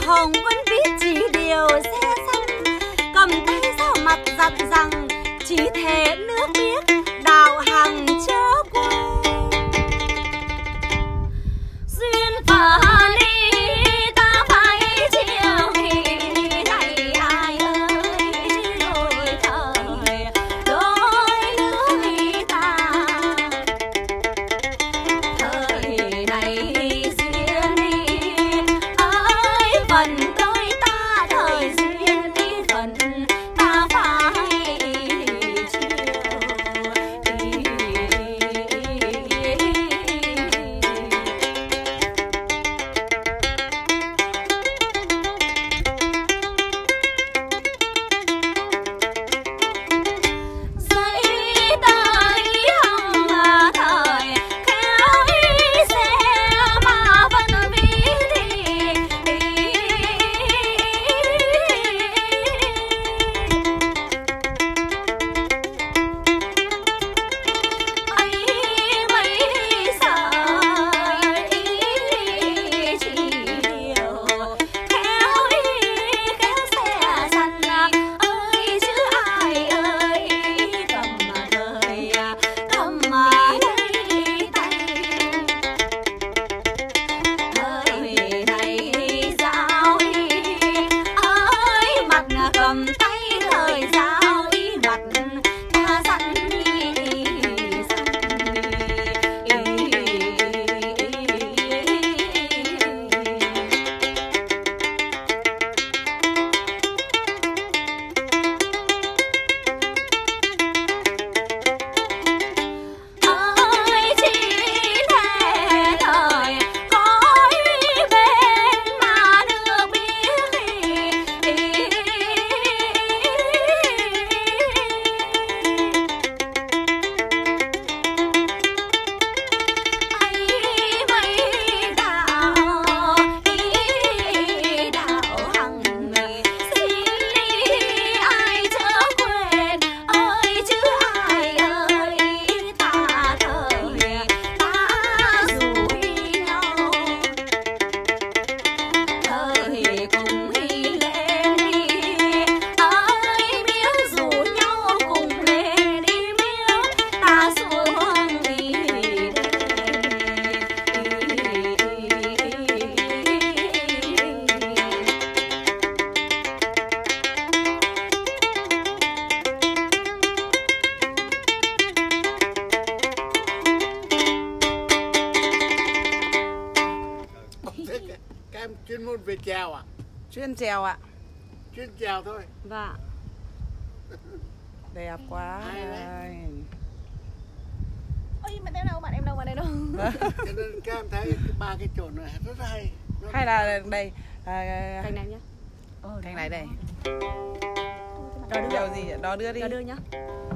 Hồng vẫn biết chỉ điều xe xanh, cầm tay sau mặt dặn rằng chỉ thể nước biết đạo hằng chớ quên. Duyên phận đi ta phải chịu thì này ai ơi, đổi thời đổi lứa ta. Thời này duyên đi ơi phận đôi ta, thời duyên đi phận ta phải chịu. Dãy tay hồng thời khéo ý xe mà vẫn vĩ ấy mấy sợi chỉ điều khéo ý khéo xe săn ơi chứ ai ơi cầm đời cầm lấy tay. Thời này giao y ơi mặt cầm tay, thời giao y mặt ta dặn ơi chỉ để thời có ý bên mà được biết ấy mấy đạo hằng xin ai chớ quên ơi chứ ai ơi ta thời ta rủi nhau. Thời cùng đi lên đi ơi miếu rủ nhau cùng lên đi miếu ta xuống đi Thế các em chuyên môn về chèo à? Chuyên chèo ạ. Chuyên chèo thôi. Vâng. Đẹp quá. Hay đấy. Ôi bạn em đâu, bạn em đâu, bạn em đâu. Cho nên các em thấy ba cái chỗ này rất hay. Nó Hay là đây Cành này nhá. cành này đây. Đó đưa. Điều gì? Đó đưa đi. Đó đưa nhá.